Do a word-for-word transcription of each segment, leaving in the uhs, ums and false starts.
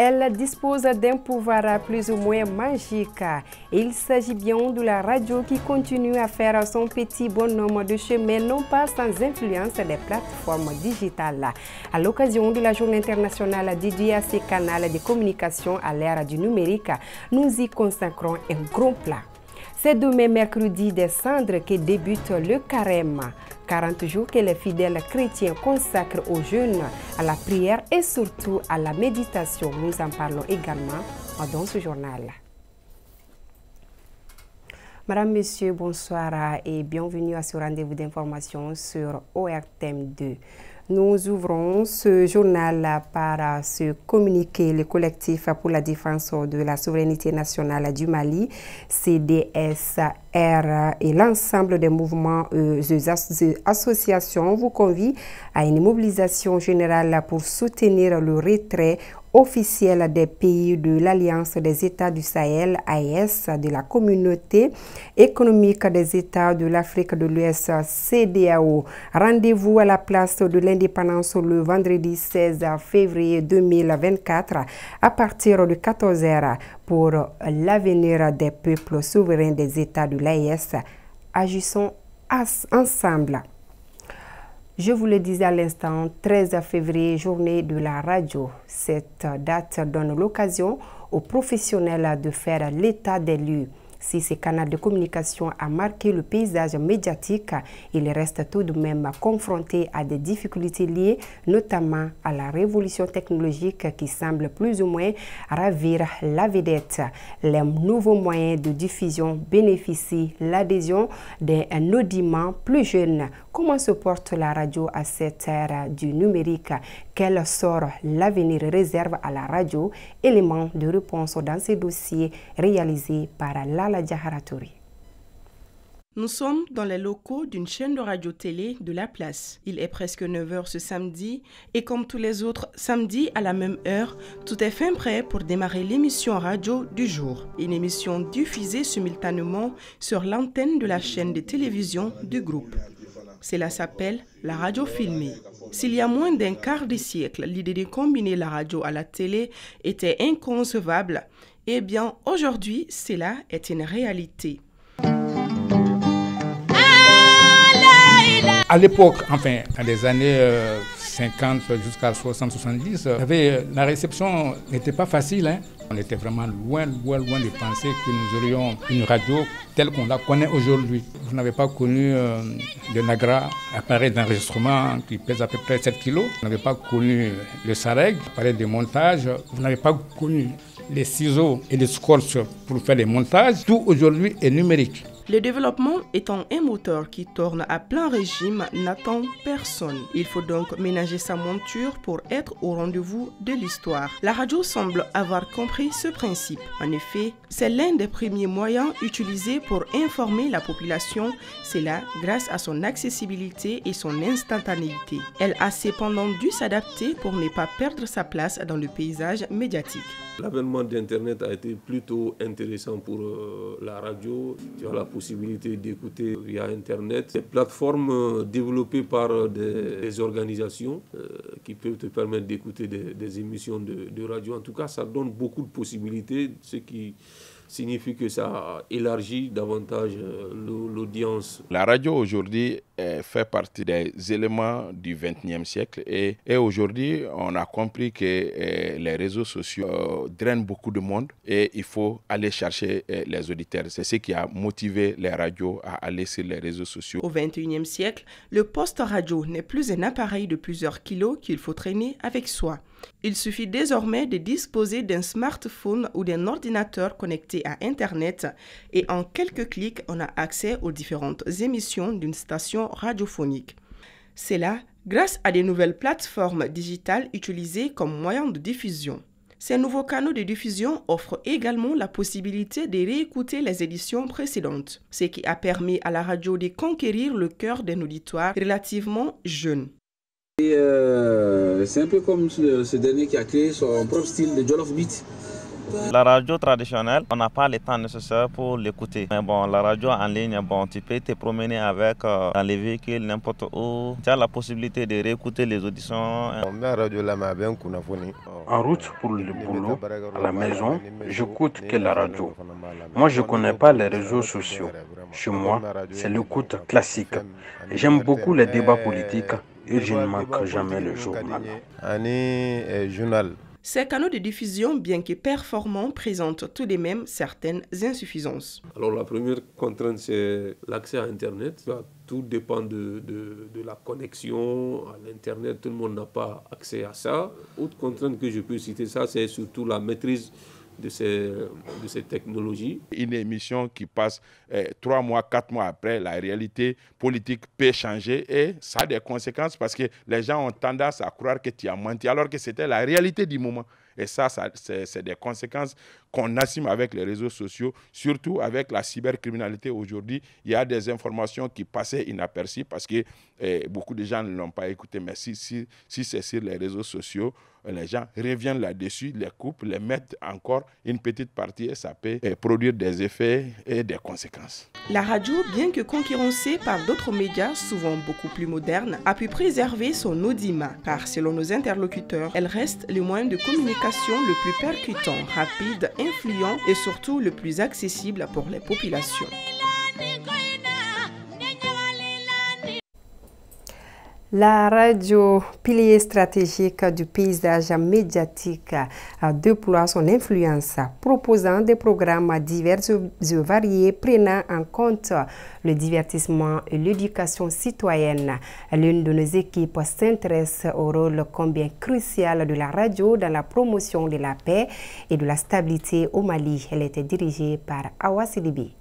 Elle dispose d'un pouvoir plus ou moins magique. Il s'agit bien de la radio qui continue à faire son petit bonhomme de chemin, non pas sans influence des plateformes digitales. À l'occasion de la Journée internationale dédiée à ces canaux de communication à l'ère du numérique, nous y consacrons un gros plat. C'est demain mercredi des cendres que débute le carême. quarante jours que les fidèles chrétiens consacrent aux jeûnes, à la prière et surtout à la méditation. Nous en parlons également dans ce journal. Madame, Monsieur, bonsoir et bienvenue à ce rendez-vous d'information sur O R T M deux. Nous ouvrons ce journal par ce communiqué. Le collectif pour la défense de la souveraineté nationale du Mali, C D S R, et l'ensemble des mouvements et euh, associations vous convient à une mobilisation générale pour soutenir le retrait officiel des pays de l'Alliance des États du Sahel, A E S, de la Communauté économique des États de l'Afrique de l'Ouest, C D A O. Rendez-vous à la place de l'Indépendance le vendredi seize février deux mille vingt-quatre à partir de quatorze heures pour l'avenir des peuples souverains des États de l'A E S. Agissons ensemble. Je vous le disais à l'instant, treize février, journée de la radio. Cette date donne l'occasion aux professionnels de faire l'état des lieux. Si ce canal de communication a marqué le paysage médiatique, il reste tout de même confronté à des difficultés liées notamment à la révolution technologique qui semble plus ou moins ravir la vedette. Les nouveaux moyens de diffusion bénéficient l'adhésion d'un audimat plus jeune. Comment se porte la radio à cette ère du numérique? Quel sort l'avenir réserve à la radio? Éléments de réponse dans ces dossiers réalisés par Lala Diaharatouri. Nous sommes dans les locaux d'une chaîne de radio-télé de la place. Il est presque neuf heures ce samedi et comme tous les autres samedis à la même heure, tout est fin prêt pour démarrer l'émission radio du jour. Une émission diffusée simultanément sur l'antenne de la chaîne de télévision du groupe. Cela s'appelle la radio filmée. S'il y a moins d'un quart de siècle, l'idée de combiner la radio à la télé était inconcevable, eh bien aujourd'hui, cela est une réalité. À l'époque, enfin, dans les années euh, cinquante jusqu'à soixante soixante-dix, euh, la réception n'était pas facile. Hein. On était vraiment loin, loin, loin de penser que nous aurions une radio telle qu'on la connaît aujourd'hui. Vous n'avez pas connu euh, le Nagra, appareil d'enregistrement qui pèse à peu près sept kilos. Vous n'avez pas connu le Sareg, appareil de montage. Vous n'avez pas connu les ciseaux et les scotch pour faire les montages. Tout aujourd'hui est numérique. Le développement étant un moteur qui tourne à plein régime n'attend personne. Il faut donc ménager sa monture pour être au rendez-vous de l'histoire. La radio semble avoir compris ce principe. En effet, c'est l'un des premiers moyens utilisés pour informer la population, cela grâce à son accessibilité et son instantanéité. Elle a cependant dû s'adapter pour ne pas perdre sa place dans le paysage médiatique. L'avènement d'Internet a été plutôt intéressant pour euh, la radio. Tu as la possibilité d'écouter via Internet des plateformes euh, développées par des, des organisations euh, qui peuvent te permettre d'écouter des, des émissions de, de radio. En tout cas, ça donne beaucoup de possibilités, ce qui signifie que ça élargit davantage l'audience. La radio aujourd'hui fait partie des éléments du vingt et unième siècle et, et aujourd'hui on a compris que eh, les réseaux sociaux euh, drainent beaucoup de monde et il faut aller chercher eh, les auditeurs. C'est ce qui a motivé les radios à aller sur les réseaux sociaux. Au vingt et unième siècle, le poste radio n'est plus un appareil de plusieurs kilos qu'il faut traîner avec soi. Il suffit désormais de disposer d'un smartphone ou d'un ordinateur connecté à Internet et en quelques clics, on a accès aux différentes émissions d'une station radiophonique. C'est là grâce à des nouvelles plateformes digitales utilisées comme moyen de diffusion. Ces nouveaux canaux de diffusion offrent également la possibilité de réécouter les éditions précédentes, ce qui a permis à la radio de conquérir le cœur d'un auditoire relativement jeune. Et euh, c'est un peu comme ce, ce dernier qui a créé son propre style de Jollof Beat. La radio traditionnelle, on n'a pas le temps nécessaire pour l'écouter. Mais bon, la radio en ligne, bon, tu peux te promener avec euh, dans les véhicules, n'importe où. Tu as la possibilité de réécouter les auditions. En route pour le boulot, à la maison, j'écoute que la radio. Moi, je ne connais pas les réseaux sociaux. Chez moi, c'est l'écoute classique. J'aime beaucoup les débats politiques et je ne manque jamais le journal. Ces canaux de diffusion, bien que performants, présentent tout de même certaines insuffisances. Alors la première contrainte, c'est l'accès à Internet. Tout dépend de, de, de la connexion à l'Internet. Tout le monde n'a pas accès à ça. Autre contrainte que je peux citer, ça, c'est surtout la maîtrise de ces, de ces technologies. Une émission qui passe eh, trois mois, quatre mois après, la réalité politique peut changer et ça a des conséquences parce que les gens ont tendance à croire que tu as menti alors que c'était la réalité du moment. Et ça, ça c'est des conséquences qu'on assume avec les réseaux sociaux, surtout avec la cybercriminalité aujourd'hui. Il y a des informations qui passaient inaperçues parce que eh, beaucoup de gens ne l'ont pas écouté. Mais si, si, si c'est sur les réseaux sociaux, les gens reviennent là-dessus, les coupent, les mettent encore une petite partie et ça peut eh, produire des effets et des conséquences. La radio, bien que concurrencée par d'autres médias, souvent beaucoup plus modernes, a pu préserver son audimat, car selon nos interlocuteurs, elle reste le moyen de communication le plus percutant, rapide, influent et surtout le plus accessible pour les populations. La radio, pilier stratégique du paysage médiatique, déploie son influence, proposant des programmes divers et variés prenant en compte le divertissement et l'éducation citoyenne. L'une de nos équipes s'intéresse au rôle combien crucial de la radio dans la promotion de la paix et de la stabilité au Mali. Elle était dirigée par Awa Sidibi.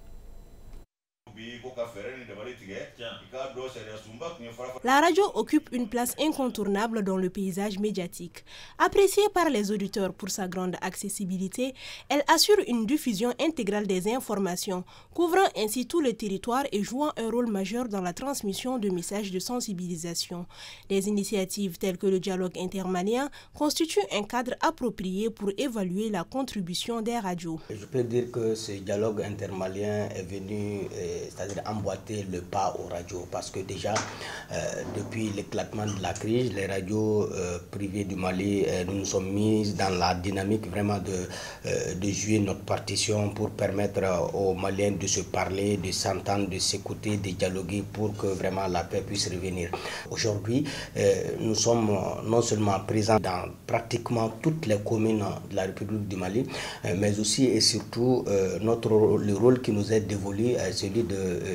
La radio occupe une place incontournable dans le paysage médiatique. Appréciée par les auditeurs pour sa grande accessibilité, elle assure une diffusion intégrale des informations, couvrant ainsi tout le territoire et jouant un rôle majeur dans la transmission de messages de sensibilisation. Des initiatives telles que le dialogue intermalien constituent un cadre approprié pour évaluer la contribution des radios. Je peux dire que ce dialogue intermalien est venu, euh, c'est-à-dire emboîter le pas aux radios, parce que déjà, euh, depuis l'éclatement de la crise, les radios euh, privées du Mali, euh, nous nous sommes mis dans la dynamique vraiment de, euh, de jouer notre partition pour permettre euh, aux Maliens de se parler, de s'entendre, de s'écouter, de dialoguer pour que vraiment la paix puisse revenir. Aujourd'hui, euh, nous sommes non seulement présents dans pratiquement toutes les communes de la République du Mali, euh, mais aussi et surtout euh, notre, le rôle qui nous est dévolu, euh, celui de, euh,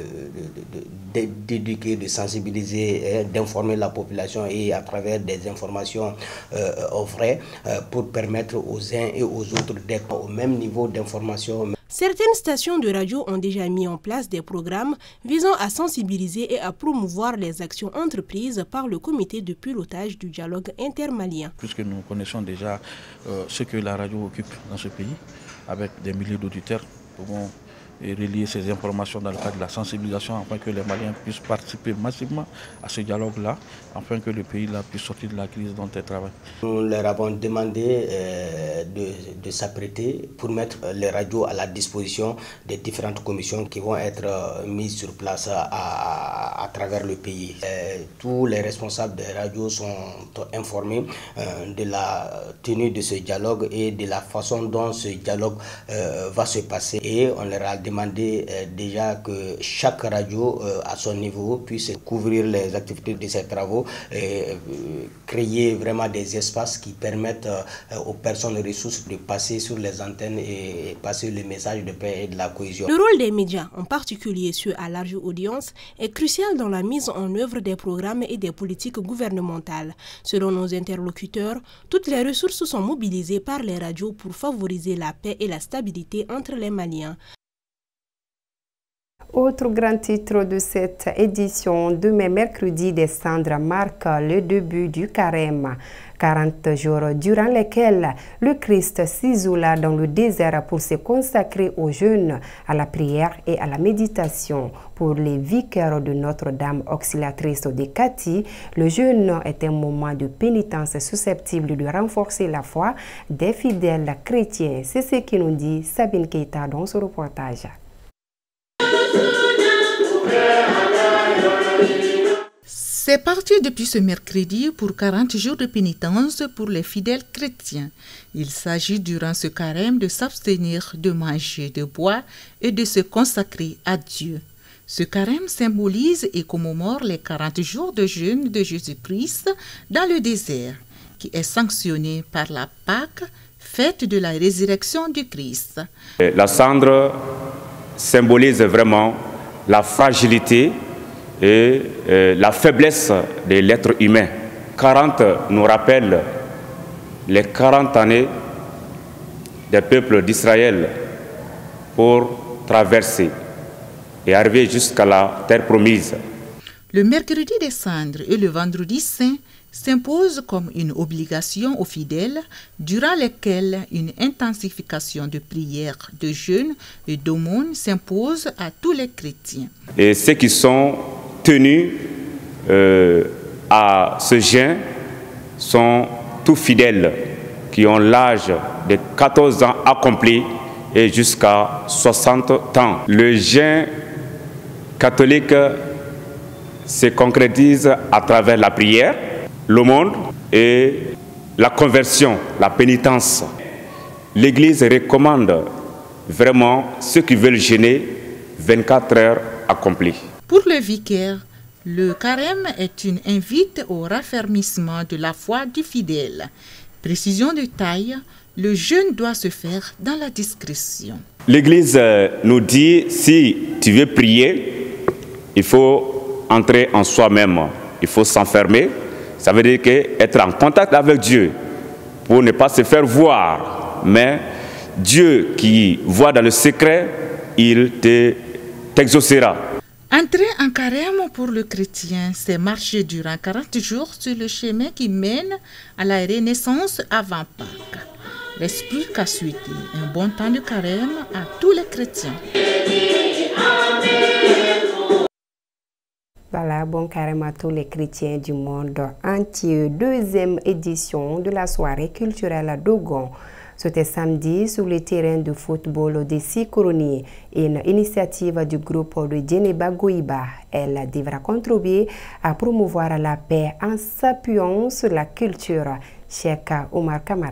de, de, d'éduquer, de sensibiliser, d'informer la population et à travers des informations euh, vraies euh, pour permettre aux uns et aux autres d'être au même niveau d'information. Certaines stations de radio ont déjà mis en place des programmes visant à sensibiliser et à promouvoir les actions entreprises par le comité de pilotage du dialogue intermalien. Puisque nous connaissons déjà euh, ce que la radio occupe dans ce pays, avec des milliers d'auditeurs, pouvons et relier ces informations dans le cadre de la sensibilisation afin que les Maliens puissent participer massivement à ce dialogue-là, afin que le pays-là puisse sortir de la crise dont il travaille. Nous leur avons demandé euh, de, de s'apprêter pour mettre les radios à la disposition des différentes commissions qui vont être euh, mises sur place à, à, à travers le pays. Euh, tous les responsables des radios sont informés euh, de la tenue de ce dialogue et de la façon dont ce dialogue euh, va se passer. Et on leur a demandé euh, déjà que chaque radio euh, à son niveau puisse couvrir les activités de ces travaux et euh, créer vraiment des espaces qui permettent euh, aux personnes ressources de passer sur les antennes et, et passer le message de paix et de la cohésion. Le rôle des médias, en particulier ceux à large audience, est crucial dans la mise en œuvre des programmes et des politiques gouvernementales. Selon nos interlocuteurs, toutes les ressources sont mobilisées par les radios pour favoriser la paix et la stabilité entre les Maliens. Autre grand titre de cette édition, demain mercredi des cendres marque le début du carême. quarante jours durant lesquels le Christ s'isola dans le désert pour se consacrer au jeûne, à la prière et à la méditation. Pour les vicaires de Notre-Dame auxiliatrice de Kati, le jeûne est un moment de pénitence susceptible de renforcer la foi des fidèles chrétiens. C'est ce que nous dit Sabine Keita dans ce reportage. C'est parti depuis ce mercredi pour quarante jours de pénitence pour les fidèles chrétiens. Il s'agit durant ce carême de s'abstenir de manger, de boire et de se consacrer à Dieu. Ce carême symbolise et commémore les quarante jours de jeûne de Jésus-Christ dans le désert, qui est sanctionné par la Pâque, fête de la résurrection du Christ. La cendre symbolise vraiment la fragilité et euh, la faiblesse de l'être humain. quarante nous rappelle les quarante années des peuples d'Israël pour traverser et arriver jusqu'à la terre promise. Le mercredi des cendres et le vendredi saint s'imposent comme une obligation aux fidèles, durant lesquels une intensification de prières, de jeûnes et d'aumônes s'impose à tous les chrétiens. Et ceux qui sont tenus euh, à ce jeûne sont tous fidèles, qui ont l'âge de quatorze ans accompli et jusqu'à soixante ans. Le jeûne catholique se concrétise à travers la prière, l'aumône et la conversion, la pénitence. L'Église recommande vraiment ceux qui veulent jeûner vingt-quatre heures accomplies. Pour le vicaire, le carême est une invite au raffermissement de la foi du fidèle. Précision de taille, le jeûne doit se faire dans la discrétion. L'Église nous dit, si tu veux prier, il faut entrer en soi-même, il faut s'enfermer. Ça veut dire que être en contact avec Dieu pour ne pas se faire voir. Mais Dieu qui voit dans le secret, il te, t'exaucera. Entrer en carême pour le chrétien, c'est marcher durant quarante jours sur le chemin qui mène à la renaissance avant Pâques. Reste plus qu'à souhaiter un bon temps de carême à tous les chrétiens. Voilà, bon carême à tous les chrétiens du monde entier. Deuxième édition de la soirée culturelle à Dogon. C'était samedi sur le terrain de football de Sikoroni, une initiative du groupe de Djeneba Goïba. Elle devra contribuer à promouvoir la paix en s'appuyant sur la culture. Cheikh Omar Kamara.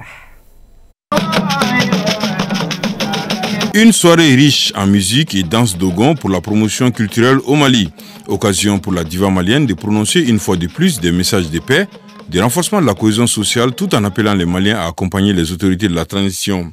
Une soirée riche en musique et danse dogon pour la promotion culturelle au Mali. Occasion pour la diva malienne de prononcer une fois de plus des messages de paix, de renforcement de la cohésion sociale tout en appelant les Maliens à accompagner les autorités de la transition.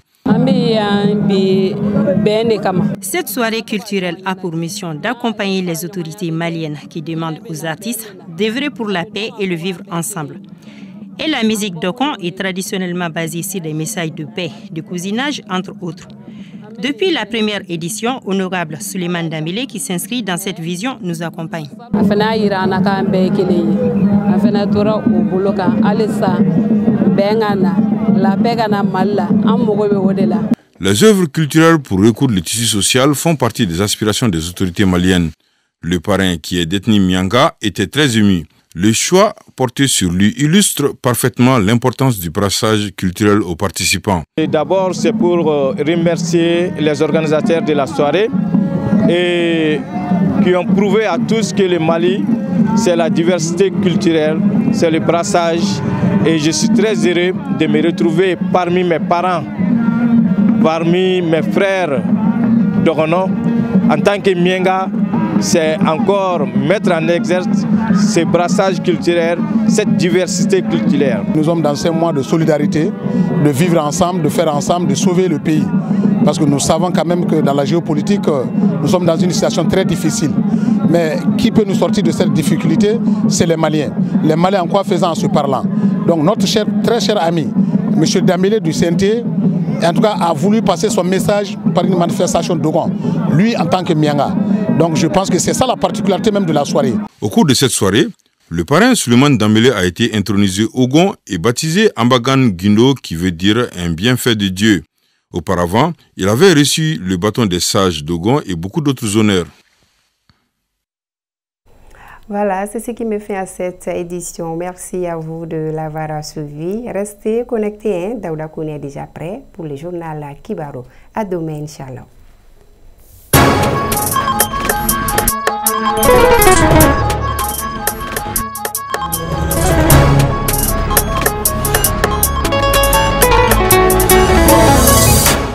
Cette soirée culturelle a pour mission d'accompagner les autorités maliennes qui demandent aux artistes d'œuvrer pour la paix et le vivre ensemble. Et la musique dogon est traditionnellement basée sur des messages de paix, de cousinage, entre autres. Depuis la première édition, honorable Suleiman Dambélé, qui s'inscrit dans cette vision, nous accompagne. Les œuvres culturelles pour recoudre le tissu social font partie des aspirations des autorités maliennes. Le parrain, qui est Detni Mianga, était très ému. Le choix porté sur lui illustre parfaitement l'importance du brassage culturel aux participants. D'abord, c'est pour remercier les organisateurs de la soirée et qui ont prouvé à tous que le Mali, c'est la diversité culturelle, c'est le brassage. Et je suis très heureux de me retrouver parmi mes parents, parmi mes frères d'Orono. En tant que Mienga, c'est encore mettre en exergue ce brassage culturel, cette diversité culturelle. Nous sommes dans ces mois de solidarité, de vivre ensemble, de faire ensemble, de sauver le pays. Parce que nous savons quand même que dans la géopolitique, nous sommes dans une situation très difficile. Mais qui peut nous sortir de cette difficulté? C'est les Maliens. Les Maliens en quoi faisant en se parlant. Donc notre cher, très cher ami, M. Dambélé du C N T, en tout cas, a voulu passer son message par une manifestation de Dogon. Lui, en tant que Mianga. Donc je pense que c'est ça la particularité même de la soirée. Au cours de cette soirée, le parrain Suleiman Dambélé a été intronisé Ogon et baptisé Ambagan Guindo, qui veut dire un bienfait de Dieu. Auparavant, il avait reçu le bâton des sages d'Ogon et beaucoup d'autres honneurs. Voilà, c'est ce qui me fait à cette édition. Merci à vous de l'avoir suivi. Restez connectés, hein? Daouda Koune est déjà prêt pour le journal Kibaro. À demain, Inch'Allah.